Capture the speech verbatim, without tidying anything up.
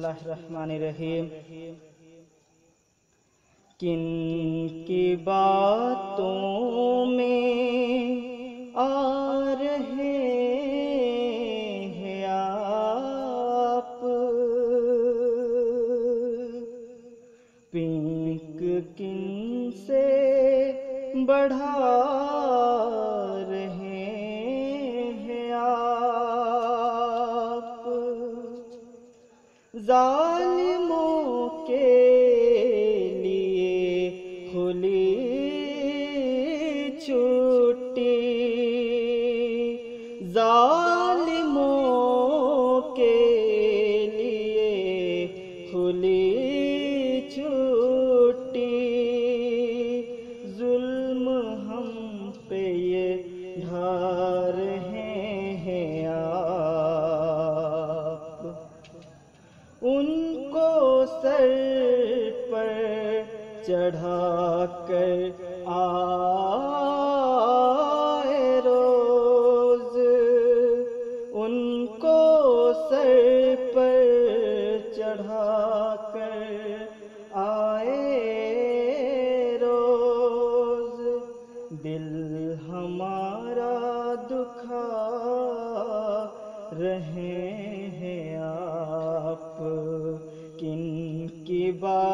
اللہ الرحمن الرحیم۔ کن کی باتوں میں آ رہے ہیں آپ، پنک کن سے بڑھا رہے ہیں آپ، ظالموں کے لیے کھلی چھٹی، ظالموں کے لیے کھلی چھٹی، ظلم ہم پہ یہ ڈھا رہے ہیں آپ، ان کو سر پر چڑھا کر آئے روز، ان کو سر پر چڑھا کر آئے روز، دل ہمارا دکھا رہے ہیں آپ، کن کی بات